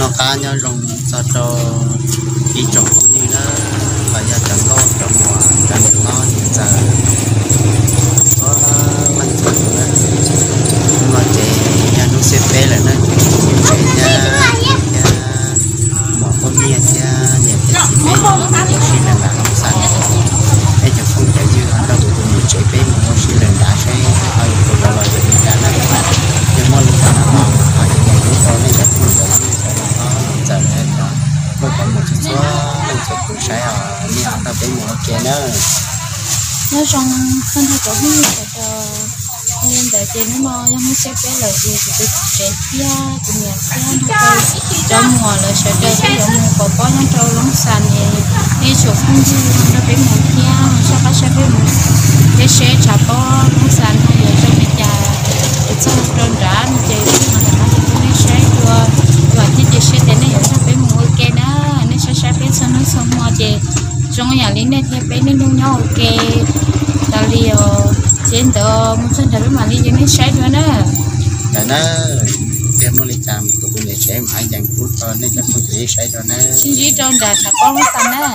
cá nhau rồng cho đi trồng không như đó và giờ trồng có trồng mùa trồng ngon giờ có mình trồng nữa mà chị nhà nuôi xếp bé là nó nhà mỏ con nhà nhà cái xếp bé nhà xí là không sạch bây giờ không chạy dư ở đâu tụi mình chạy bé mà nó xí là đã sẽ hơi tụi nó là tụi mình đã là nhưng mà lúc nào nó hỏi những cái lúc đó nên là tụi nó giờ này đó mới có một chút số mình sẽ cũng sẽ ở nhà ta bé một cái nữa nó trong không thể có những cái nên để tiền nó mò nhưng không sẽ bé là gì thì tôi sẽ chia từ nhà xe nó tôi trong mùa là sẽ chơi cái giống mùa có những trâu lông sàn đi chỗ không dư nó bé một kia sao bác sẽ bé một cái xe chả có lông sàn hay là trong nhà để cho trơn đã nó chơi mà nó cái xe vừa và cái xe đến này sẽ bé một cái đó nó sẽ bé cho nó xong mùa chơi trong nhà lính này thì bé nên luôn nhau ok tao liều trên tờ một chân trời mà đi trên cái xe nữa đó là nó em muốn đi làm tụi mình sẽ mãi dành phút thôi nên chắc không thể sẽ cho nó xin chỉ trong đời là con nó xanh đó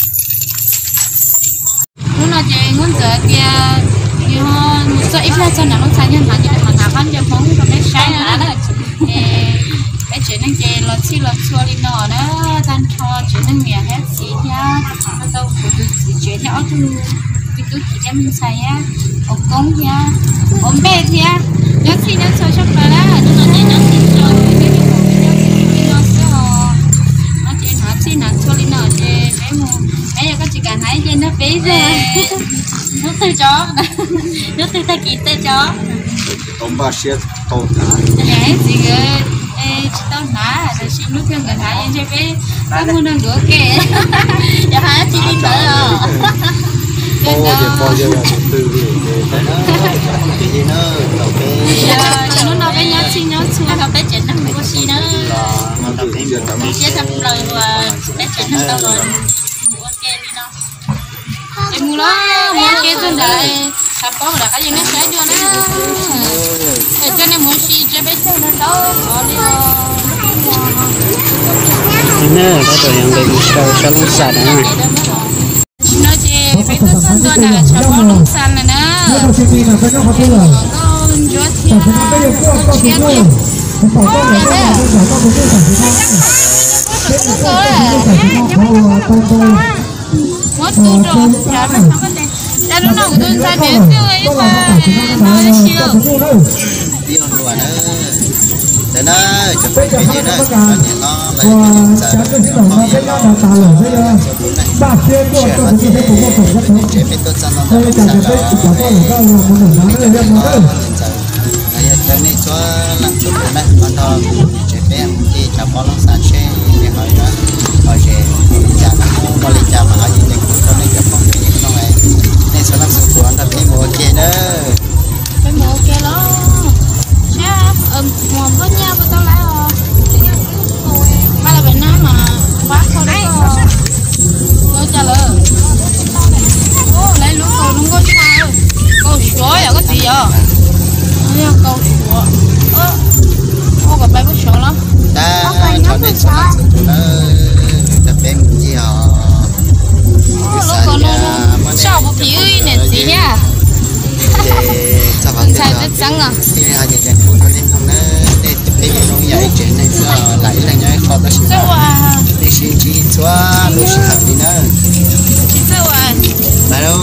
lúc nào chơi muốn giờ kia như một số ít là cho nó xanh nhưng mà như mà con cho phóng cho bé xe nữa đó bé chuyện năng chơi là chỉ là chua đi nọ đó tan cho chuyện năng mía hết gì nha nó đâu phải cứ chuyện nhỏ thôi cứ chỉ cho mình xài á ốm công nha ốm bê thì á nhớ khi nhớ cho chắc là đó nhưng mà nhớ khi cho cái nó sẽ nó chơi nó chỉ là cho lên nó chơi bé mua ấy là có chỉ cần hãy chơi nó bé rồi nó từ chó nó từ ta kỹ tới chó tôm ba xe tôm cá đấy gì cái tao ná rồi xin nước thêm người thái chơi bé các mua đang gỡ kệ giờ hả chị đi tới rồi bao giờ là từ cái nó cái gì nó đầu cái nó bé nhớ chi nhớ chua nó bé chuyện nó không có chi nữa nó đầu cái giờ đầu cái thằng lời và bé chuyện nó đâu rồi ok đi nó em mua đó mua kia cho lại thằng con là cái gì nó sẽ cho nó cho nên muốn chi cho bé cho nó đâu có đi nè có tôi yang đây sao sao nó sạch này nó chỉ phải có con tôi là cho con lông xanh này nè con chúa thì nó chia kìa con này đấy mất tu rồi trả nó không có tiền trả nó nào tôi sai biệt chứ mà nói chiều đi on luôn nữa thế nó chụp cái gì đó nó lại giờ nó yên nó ba xe của tôi cũng thấy cũng có thể chế biến tốt cho nó đây là cái của tôi là muốn nói là em nói bây giờ này cho làm chút này còn thôi chế biến thì cho con nó sản xe để hỏi đó hỏi chế trả nó có lấy trả mà hỏi gì để cũng cho nên cho con cái gì nó này nên sẽ làm sự của anh ta phải mua kia nữa phải mua kia đó mồm với nhau với tao lại rồi hay là bên nam mà bác thôi đấy rồi trả lời lấy lúa cầu không có sao cầu sủa là có gì vậy cầu sủa ô gặp bay có sủa lắm ta cho nên sẽ làm sự nó tập em gì họ lúa cầu nó sao một tí này gì nha xài rất trắng à thì là gì vậy cô cho nên không nó để tập cái nó dạy chuyện này giờ lại là nhớ khó ta xin đi xin chỉ xóa lúc xin học đi nữa bà đâu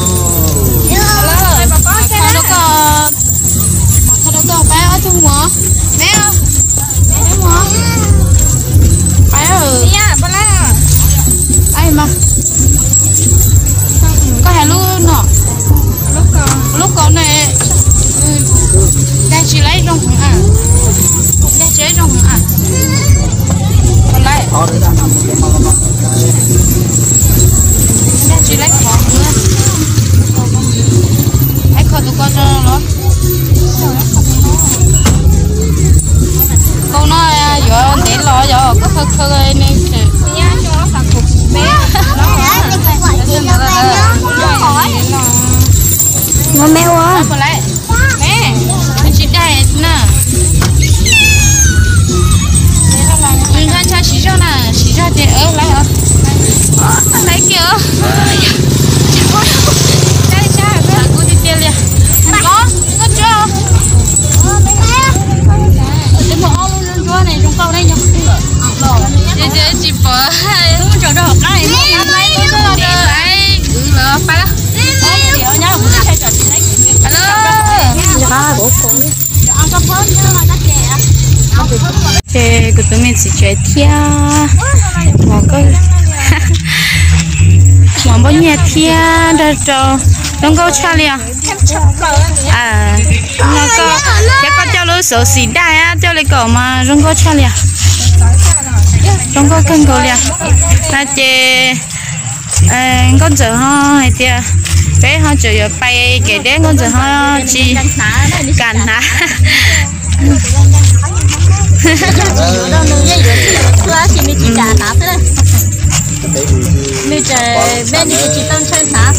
có bé ở trong mùa bé không bé mùa bé ở nha bà lấy à ai mà có hả luôn nọ lúc con này đang chỉ lấy trong phòng à đang chế trong phòng à còn lại đang chỉ lấy phòng nữa hãy coi tụi con cho nó câu nó giờ để lo giờ có khơi nên nha cho nó phản phục bé nó mèo à mẹ mình chỉ đây nè mình ăn cha chỉ cho không cho đâu cái này nó đấy lỡ phải đó chơi của tụi mình chỉ chơi thia mà có mà bao nhiêu thia đó cho đông câu cha liền nó có chắc có cho lối số xí đại á cho lấy cỏ mà đông câu cha liền đông câu cân cỏ liền là chơi con chở ho hay tiệt bé họ chở giờ bay cái đấy con chở ho chi cản hả bây giờ bên này chỉ tông chơi hả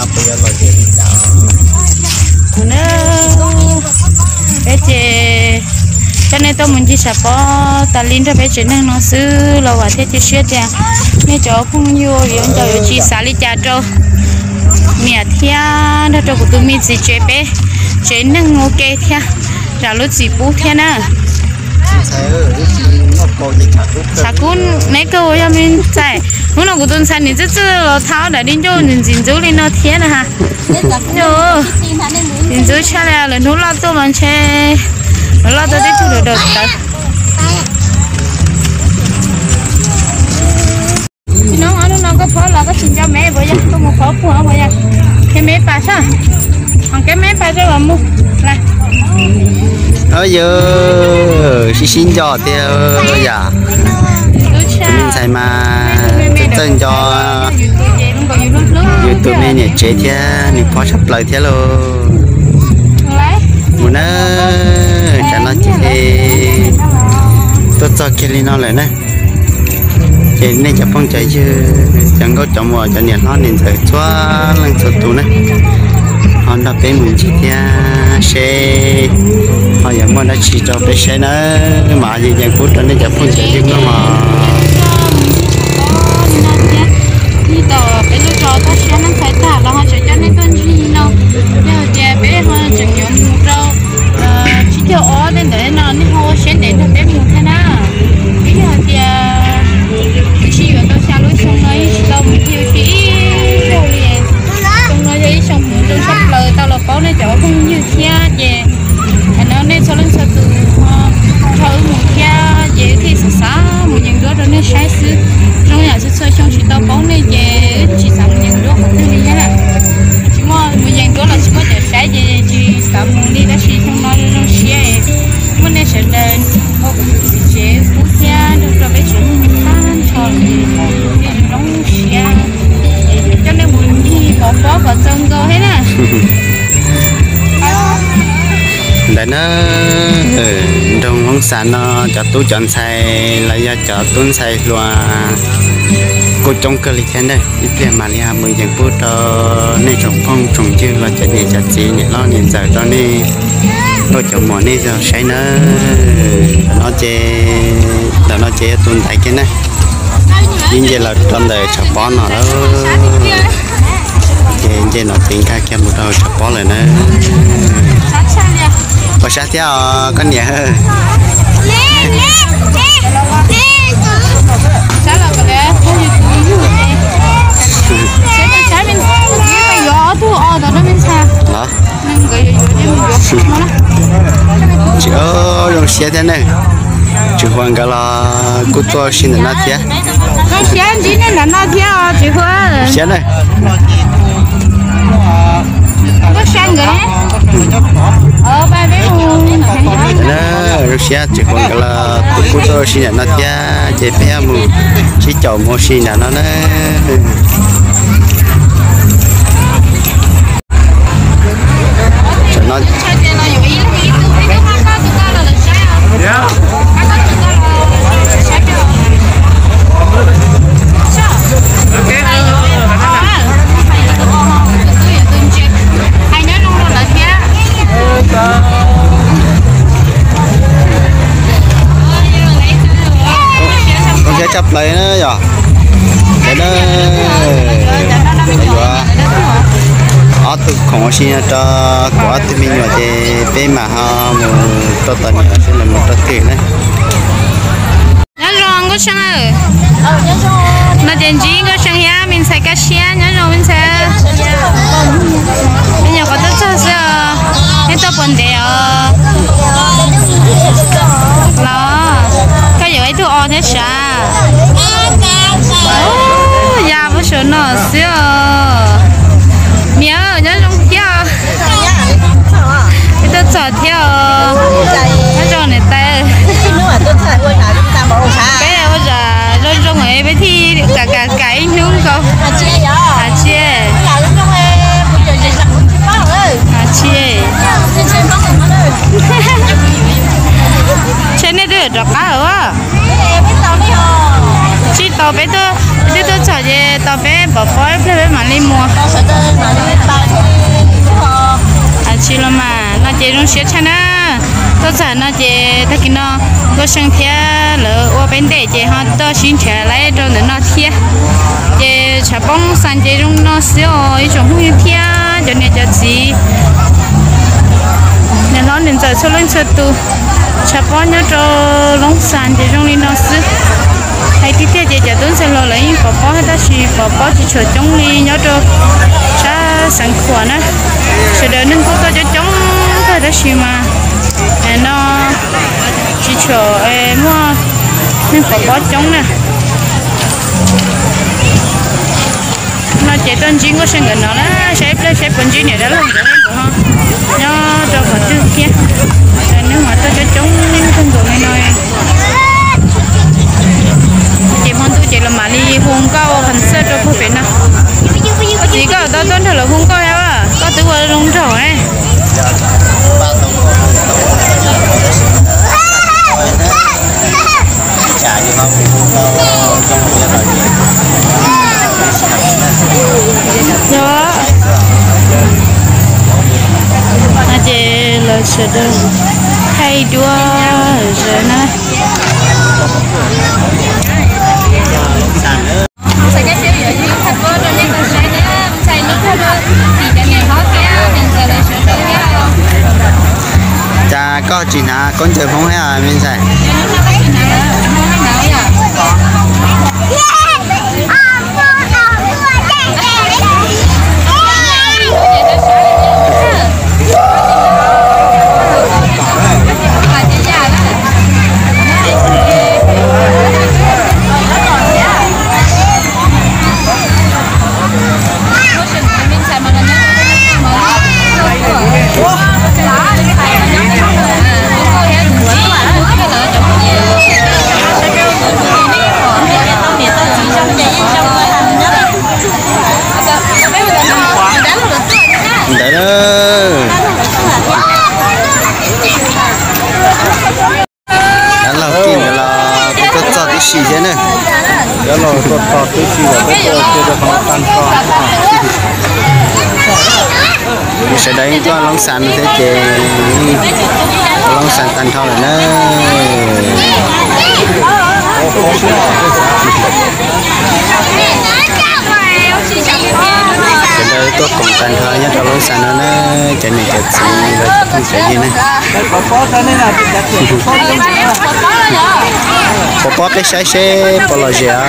bé chị cho nên tôi muốn chỉ sắp bỏ ta linh cho bé chị nên nó xứ lâu và thế thì xuyên tiền nên cháu không nhiều vì ông cháu chỉ xả đi trả cho mẹ thia đó cho của tụi mình chỉ chơi bé chơi nên ok thia trả lúc chỉ bù thia nè sao cũng mấy câu cho mình chạy muốn là của tôi xài thì rất là tháo để đi cho nhìn dính dấu lên nó thia nè ha rồi dính dấu cha là lần lúc lo tôi mà chơi lo tôi đi thu được được tới nó có phở là có xin cho mẹ bây giờ tôi một phở của bây giờ cái mẹ bà sao còn cái mẹ bà cho bà mua này giờ xin cho thì bây giờ mình xài mà chân cho tụi mình nhảy chế thì mình phó sắp lời thế luôn muốn cho nó chỉ tôi cho cái gì nó lại nè chị nên chụp phong chạy chứ chẳng có chọn mùa cho nhiệt nó nên thời xóa lần sụt tụ này họ đã bé mình chỉ theo xe họ giờ mua đã chỉ cho bé xe nữa mà gì chẳng phút cho nên chụp phong chạy chứ nó mà đi tàu bé nó cho ta xe nó phải trả là họ chạy cho nên con gì đâu giờ trẻ bé họ chẳng nhớ mua đâu chỉ theo ó nên để nó nên họ sẽ đến được bé mua thế nào bây giờ thì chỉ ở đâu xa lối sông ấy đâu mình yêu chỉ rồi liền sông nó ấy sông trong sông lời tao là có nên chỗ không như kia về nó nên cho lên sao từ thôi một kia về thì xa một những đứa đó nên sai sự trong nhà sẽ chơi trong chỉ tao có nên về chỉ sợ một những đứa không được như thế chỉ mà một những đứa là chỉ có thể sai về chỉ sợ một đi đã chỉ trong nó xe muốn nên sẽ đến một chế phú gia được rồi bé chuẩn ăn tròn thì nó xe cho nên muốn đi bỏ khó vào chân cơ hết à để nó trong món sản nó cho tôi chọn xài lại ra cho tôi xài loa cô trong cơ lịch thế này ít tiền mà đi hàng mười chẳng phút nên trồng phong trồng chưa là cho nên cho chị nhẹ lo nên giờ cho nên tôi chọn mỏ nên giờ sai nó chế tuần tại cái này nhưng giờ là trong đời chọn bón nó đó chế nó tính cả cái một đầu chọn bón lại nữa có sát theo con nhẹ hơn chị ơi dùng xe thế này chị Hoàng cái là cô cho xin là nó thế cái xe gì này là nó thế à chị Hoàng xe này có sang người ba bé luôn đó xe chị Hoàng cái là cô cho xin là nó thế chị bé mu chỉ chậu mua xin là nó nó con sẽ chấp lấy nó giờ để nó tôi không xin cho quả thì mình mà thì bên mà họ một cho tận sẽ là một trò tiền đấy. Nó rong có có sang à nó tiền gì có sang ya mình xài cá xia nhớ rồi mình xài bây giờ có tất cả sao cái tao bận để đó cái gì ấy tôi ăn thế sao ya bữa sớm nó xíu nhớ nhớ trong kia cái tôi chọn theo cái trò này tay cái này bây giờ rồi trong ấy với thi cả cái nướng không à chia trên này được đọc cá ở chỉ tàu bé tôi chọn về tàu bé bỏ phối với mà đi mua à chỉ là mà nó chỉ trong xe chăn á tôi chọn nó chỉ tất cả nó có sang thia lỡ ở bên đây chỉ họ tôi xin trả lại cho nó thia chỉ chả bông sang chỉ trong nó xíu ý trong không như thia cho nên cho gì nên nó nên giờ cho lên tu chả bông nhớ cho lông sang chỉ trong đi nó xíu hay tí tiết chỉ tuấn sẽ lo lấy bỏ bỏ hết ta chỉ bỏ chỉ chờ chống đi nhớ cho cha sẵn khuẩn á sẽ đợi nên có cho chống thôi đó xí mà nó chỉ chờ mua nên bỏ chống nè nó chỉ tên chính của sinh gần nó là sẽ phần chính này đó là cái của họ nó cho vào trước kia nếu mà tôi cho chống không được ngay nói chị mong tôi chỉ là mà đi hung cao hình sơ cho cô bé nào chỉ có tôi tôn thật là hung cao heo à có tự qua rung trầu ấy đó à chị là sẽ được hay đua rồi nè xài cái xíu vậy chứ không có rồi nên xài nhá xài nước thôi thì cái này khó kia mình xài lại sữa đâu nhá cha có chị nào con chơi không hay à mình xài đấy đó đó là kim đó là cái cho cái xì thế này đó là cho cái xì là cái cho họ tan con mình sẽ đánh cho lông sàn thế chị lông sàn tan thôi nữa cái đó tôi cùng tan thôi nhớ cho lông sàn nó cái này cái gì rồi không sẽ gì này có cái sai xe bỏ lò dẻ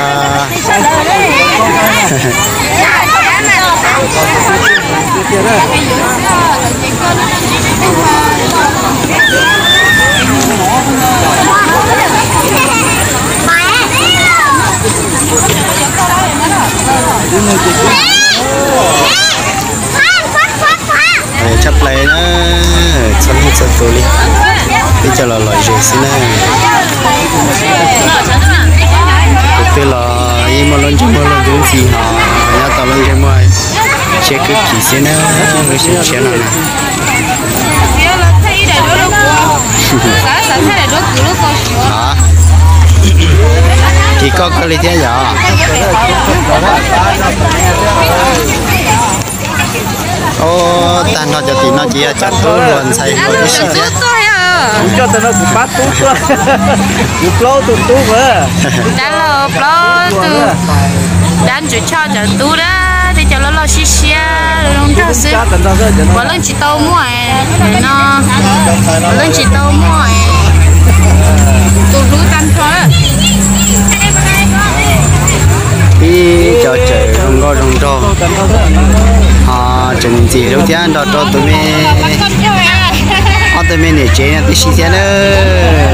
chấp lấy nó xong hết sạch rồi đi cho là loại gì xin nè cái là im mà lên chúng gì họ nhớ tao lên chúng mày check cái gì xin nè rồi xin check nào nè hả chỉ có cái lý thế giờ ô tan nó cho tí nó chỉ chặt tôi luôn xây một cái gì thế cho tao nó cũng bắt tốt quá cũng lâu tụt tốt mà đã lâu từ đã chịu cho tú đó thì cho nó xí xí rồi không cho xí bỏ lên chỉ tàu mua nó bỏ lên chỉ tàu mua tụt lúa tan thôi chừng gì đâu thế đó cho tụi mình họ tụi mình để chế thì xí thế nữa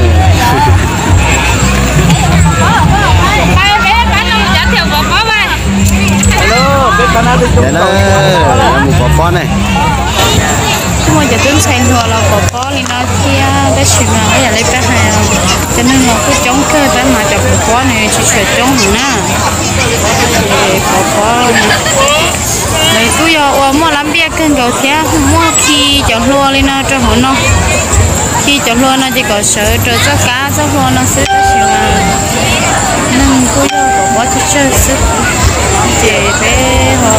hello biết con nào đi chung đó một quả con này nhưng mà giờ tôi xem thôi là có lên đó kia đã chuyển mà bây giờ lấy bé hai cho nên nó cứ chống cơ bé mà chọc có này chỉ chuyển chống nữa nè có đấy cứ giờ mua làm bia cân cầu thế mua khi chọn lúa lên nó cho họ nó khi chọn lúa nó chỉ có sợ cho cá cho lúa nó sẽ chuyển mà nên cứ giờ có chơi sức thì bé họ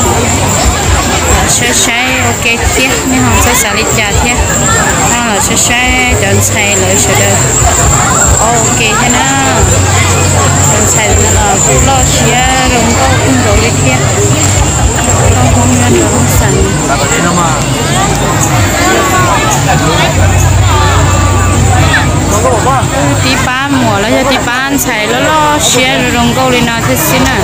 sẽ ok tiếp nhưng họ sẽ xử lý chặt nhé nó là sẽ chọn xay lại sẽ được ok thế nào chọn xay là cũng lo xía rồi không đổ đi kia không nên đổ sẵn tí ba mùa là cho tí ba ăn xay lo xía rồi rong câu lên nào thế xin à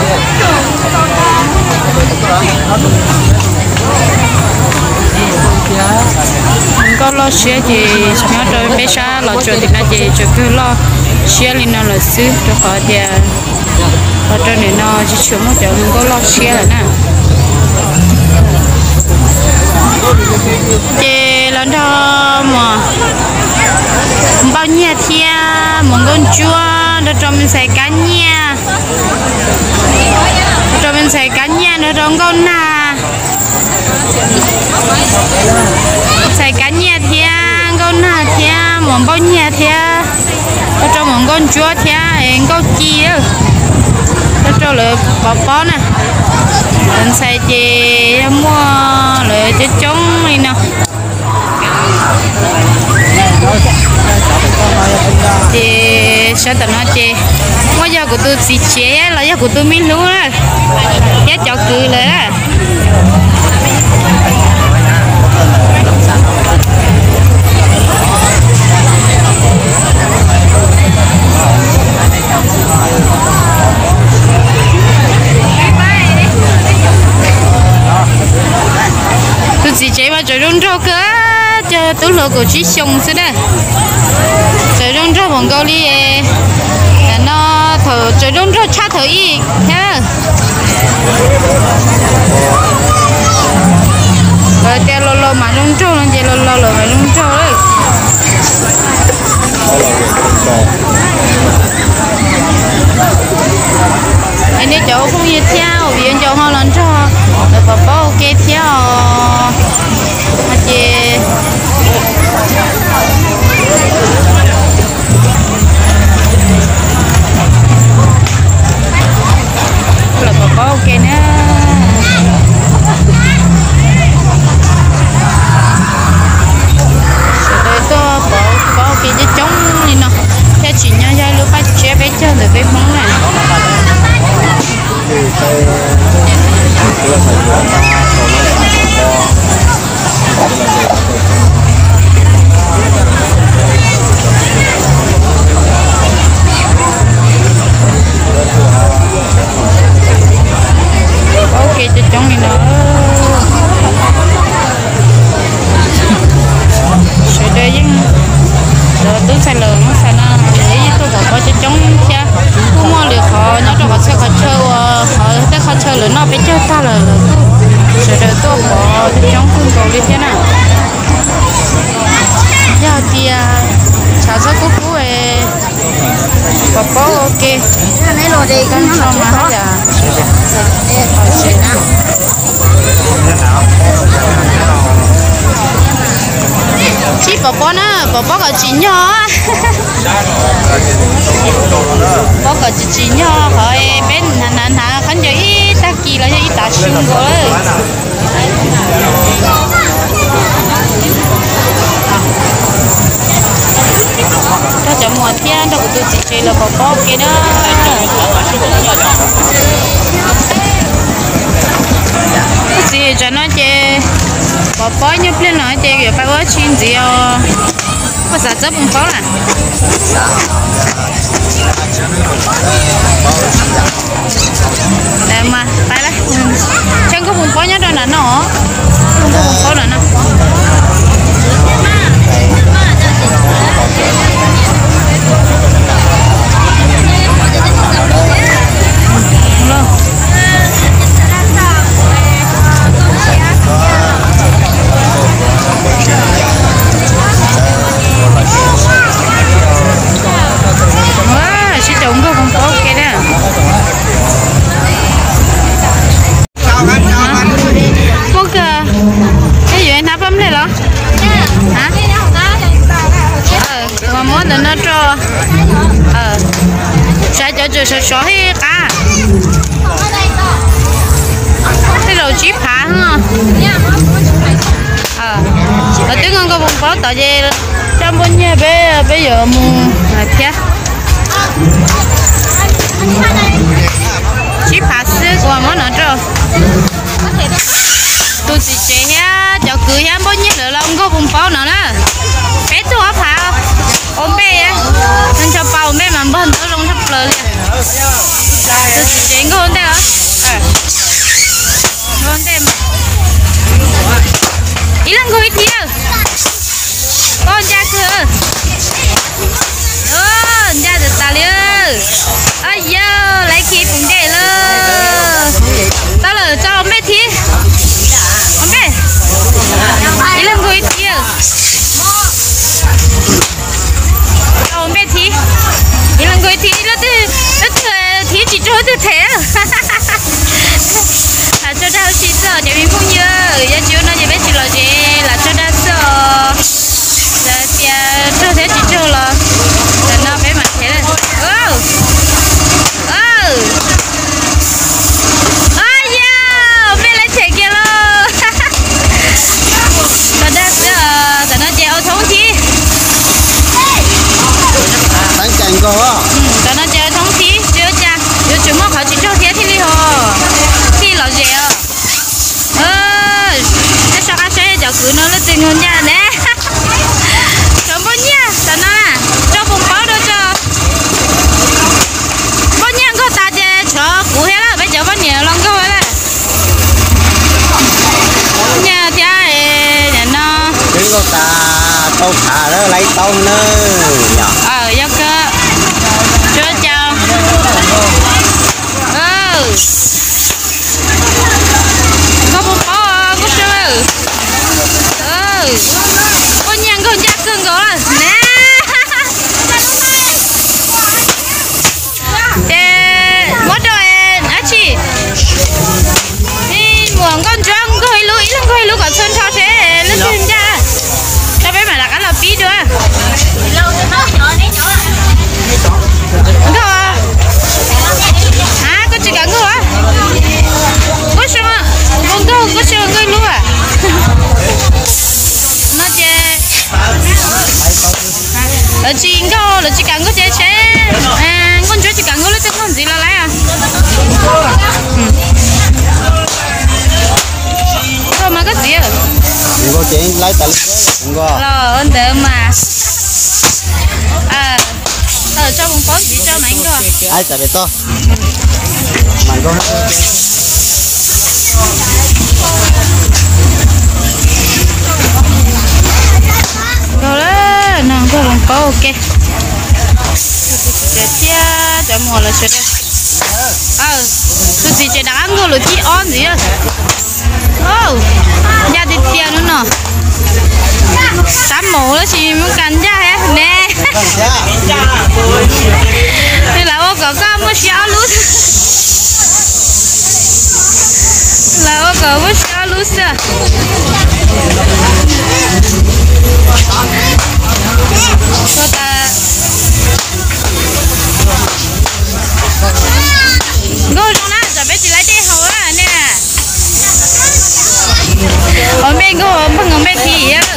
có lo xía gì nhớ rồi bé sa lo cho thì nó gì cho cứ lo xía lên nó là xứ cho họ thì ở trên này nó chỉ chịu một chỗ không có lo xía là nè thì lần đó mà bao nhiêu thì một con chua để cho mình xài cá nha cho mình xài cá nha nữa trong con nà xài cá nhà thì con nà thì món bao nhà thì cho món con chua thì em có chi đó cho lỡ bò nè mình xài gì mua lỡ cho trống đi nè thì sẽ tao nói chị bây giờ của tôi chỉ chế là giờ của tôi mình luôn á giá cho cườiเลยá tôi chỉ chế mà trời rung rau cơ cho tôi lựa của chị xong xí đây trời rung rau bằng câu đi nó thở trời rung rau cha thở y nha rồi cái lô mà rung rau nó chỉ lô mà rung rau đấy anh đi chỗ không như theo vì anh chỗ họ lần cho được bảo bảo ok theo mà chị là bảo bảo ok nữa rồi tôi bảo ok chứ chống đi nào theo chị nhau ra lúc bắt chế bé chơi được cái món này ok cho trong này nữa sẽ đây rồi tôi xài lợn nó xài na để tôi có cho trong kia cũng mua được họ nó cho họ sẽ họ chơi họ sẽ họ chơi lợn nó bị chơi ta là sẽ đợi tôi có cho trong phương cầu đi thế nào giờ thì chả sẽ cú cú về có ok cái lô đi con nó mà hết à sẽ nào chị bỏ có chị nhỏ bỏ có chị nhỏ hỏi bên nà khán giả ít ta kỳ là ít ta xung rồi ta chọn mùa thiên đâu tụi chị chơi là bỏ kia đó gì cho nó chơi bỏ nhấp lên nó chơi kiểu phải có chuyện gì có sao chấp không có là để mà phải đấy chẳng có vùng phố nhá đâu là nó không có vùng phố nữa nè sẽ trồng có vùng phố kia đó có kìa cái gì anh hấp lắm đây hả? Hả? Mà muốn để nó cho sẽ cho hết cả cái đầu chip phá hả? Ở tiếng ngon có vùng phố tại vì trong bên nhà bây giờ mua thế chip phá xứ của món nó cho tôi chỉ chơi ha cho cười ha bao nhiêu nữa là không có vùng phố nữa nè bé tôi hấp hả ôm bé á nên cho bao bé mà bên tôi không thấp lời tôi chỉ chơi có hơn đây hả hơn đây mà ý là người thì con cha cơ cha được ta liền ơi giờ lấy khi cũng để luôn tao là cho mấy thì ông bé ý là người thì ông bé thì ý là người thì nó thì chỉ cho tôi thế là cho đau chỉ sợ để mình không nhớ giờ chiều nó về bé chỉ là gì là cho đau sợ giờ thì cho thế chỉ cho là nó bé mà thế này bé lấy chạy kia luôn còn đây giờ nó treo thống thi đánh chành cô á giờ nó treo thống thi chưa cha giờ chúng nó họ chỉ cho thế thì đi hồ khi là gì cái sao cái xe giờ cứ nó lên tiền hơn nha nè chồng bao nhiêu giờ nó cho vùng báo đâu cho bao nhiêu có ta chơi cho cũ hết là bây giờ bao nhiêu lần có hết là nhà thì nhà nó cái cô ta tôm thả đó lấy tôm nữa do cơ chưa chào có vùng báo có chưa bao nhiêu con chắc cưng có là nè mất rồi á chị đi muộn con trăng có hơi lú cả sơn thao thế lên trên ra cho bé mà là cái là bí nữa có chị cả ngư á có sao con câu có sao ngư luôn à nó chơi là chị câu là chị cả ngư chơi chơi con chú chị cả ngư lấy tên con gì là lấy à thôi mà cái gì à cô chị lấy tận cô lo ơn đỡ mà cho vùng phố chỉ cho mạnh cơ ai tại vì to mạnh cô rồi đó nè có vùng phố ok để chia cho mùa là sẽ tôi chỉ đang ăn rồi chi on gì á nhà đi tiền nữa nè sắm mổ đó chị muốn cắn ra hết nè thì là ô có mua xéo lút là ô có mua xéo lút à cô ta cô trong đó giờ bé chỉ lấy đi hầu á nè ở bên cô bằng ở bên thì á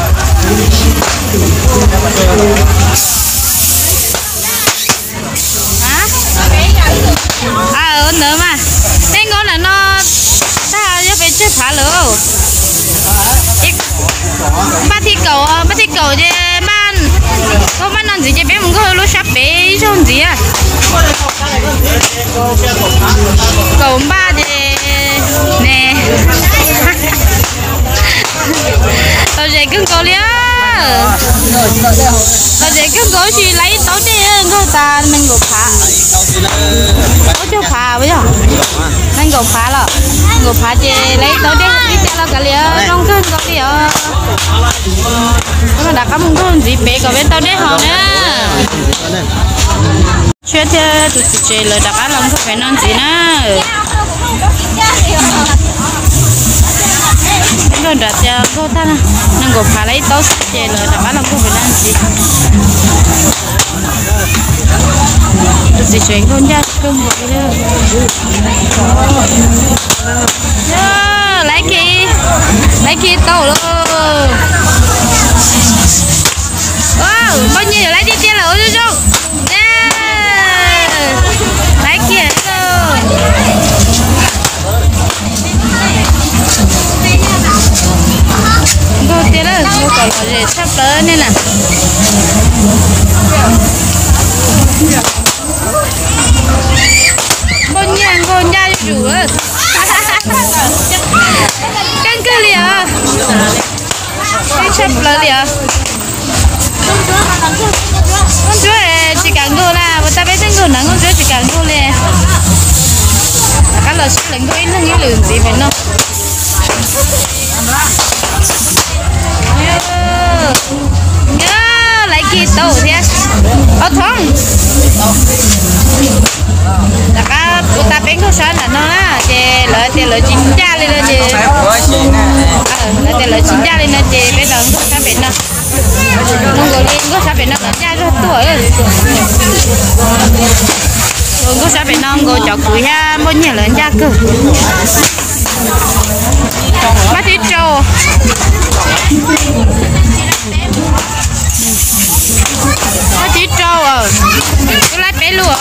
hả nữa mà tên con là nó sao cho phải chơi phá lửa ba thi cầu chứ ban có ban làm gì chứ bé không có lúc sắp bé xong gì à cậu ba thì nè tao dạy cưng cậu liá tao dạy cưng cậu chỉ lấy tao đi người ta mình ngủ phá tao cho phá bây giờ mình ngủ phá rồi ngủ phá chỉ lấy tao đi đi chơi là cả liá trong cưng cậu liá mà đã có một con gì bé cậu bên tao đi hòn á chuyện thế tụi chị lời đặt ăn lòng không phải non gì nữa rồi đặt cho cô ta nè nên cô phải lấy tao chị lời đặt ăn lòng không phải non gì tụi chị chuyện con ra không được đâu lấy kia tao luôn wow bao nhiêu lấy đi tiền là ôi chú lấy kia luôn cô tiền đó cô còn là gì sắp tới nên nè con nhà con ra chủ căng cơ liền cái sắp tới liền con chúa chỉ cần ngô là người ta biết đến ngô nắng con chúa chỉ cần ngô lên cái lời xin lệnh tôi nó nghĩ lường gì vậy nó nhớ lấy kia tàu thế ở thong là cái người ta biết không sao là nó là chị lợi chín cha lên là chị lợi tiền lợi chín cha lên là chị bây giờ không sao biết nó nông người lên có sao biết nó là cha rất tuổi rồi có sao biết nó người chọc củi ha bao nhiêu lớn cha cơ bắt đi trâu bắt đi trâu à tôi lấy bé luôn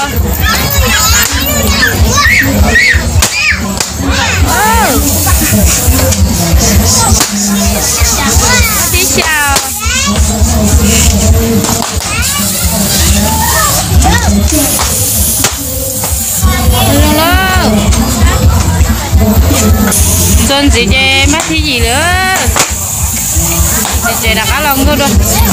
đi chào xuân gì chứ mất cái gì nữa chị đặt cá lông thôi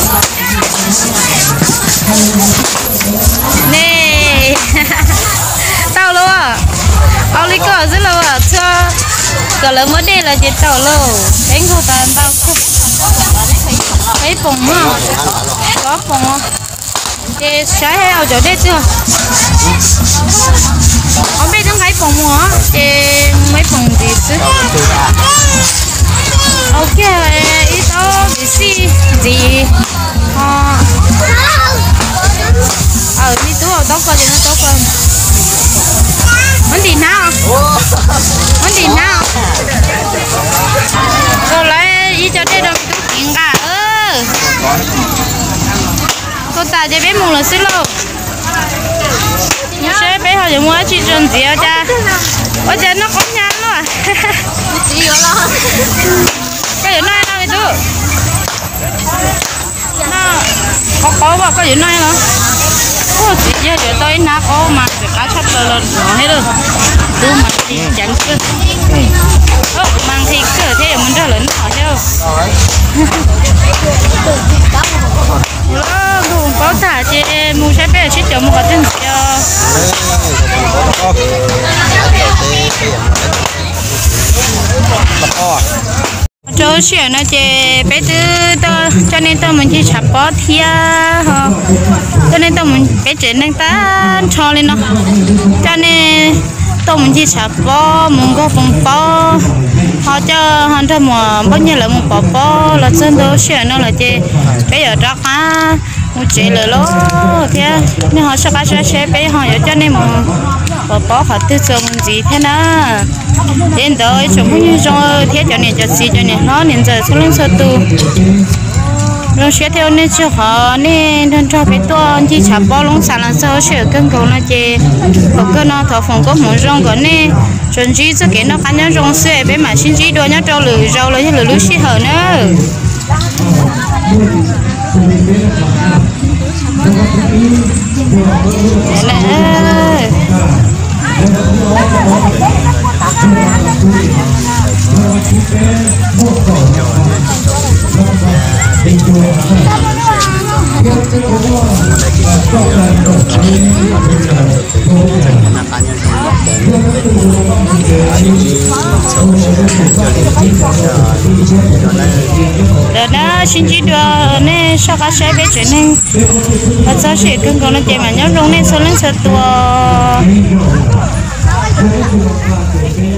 nè tao luôn à ao lý cờ rất là cho cờ lớn mới đây là chị tao luôn đánh cô ta tao thấy bùng không có bùng không chị sáng hay ao chỗ đây chưa không biết nó thấy bùng hả chị mấy bùng gì chứ ok ít đó gì gì đi tú ở tốt coi thì nó tốt hơn vấn đề nào rồi lấy ý cho đây đâu tú tiền cả cô ta cho bé mùng là xí lô sẽ bé họ dùng mua chỉ chuẩn gì ở cha ở cha nó có nhăn luôn à chỉ rồi lo cái gì này đâu chú nó có vào cái gì này nữa ô chị giờ để tôi nó có mà để cá sắp lên nó hết rồi tú mà đi chẳng cơ ô mang thì cơ thế mình ra lớn họ chứ luôn có thả chị mua trái bé chỉ cho một cái chân cho chỗ chuyện nó chị bé tư cho nên tôi mình chỉ chặt bó thia cho nên tôi mình bé chuyện đang ta cho lên nó cho nên tôi mình chỉ chặt bó muốn có phong bó họ cho họ cho mà bao nhiêu là một bó là chân đó chuyện nó là chị bé giờ đó á một chị là lố thế nên họ sẽ bé họ cho nên mà bó họ tự cho mình gì thế nào đến tới chúng mình cho thế cho nên cho gì cho nên nó nên giờ số lượng số tu rồi sẽ theo nên cho họ nên cho bé to chỉ chả bao lông sản là sao sẽ cân cầu nó chê có cái nó thọ phòng có muốn rong cái này chuẩn chỉ cho cái nó cá nhân rong xe bé mà xin chỉ đôi nhá trâu lử rau lấy lử lú xí hở nữa đó nó xin chỉ đưa nên sau các xe về chuyện nên và sau sẽ cần có nó chạy mà nhớ rong nên số lên số tua